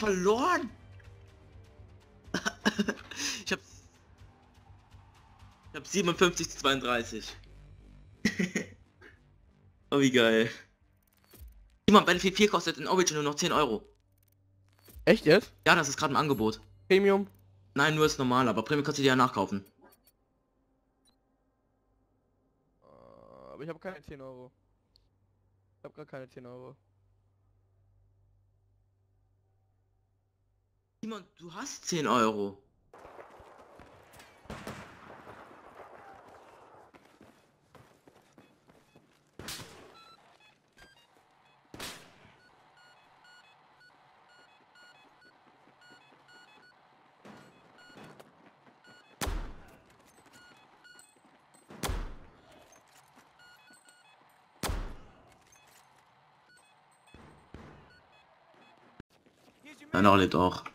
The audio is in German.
verloren. Ich hab 57 zu 32. Oh, wie geil. Simon, Battlefield 4 kostet in Origin nur noch 10 Euro. Echt jetzt? Ja, das ist gerade im Angebot. Premium? Nein, nur ist normal, aber Premium kannst du dir ja nachkaufen. Aber ich habe keine 10 Euro. Ich habe gar keine 10 Euro. Simon, du hast 10 Euro. Nein, auch lebt auch.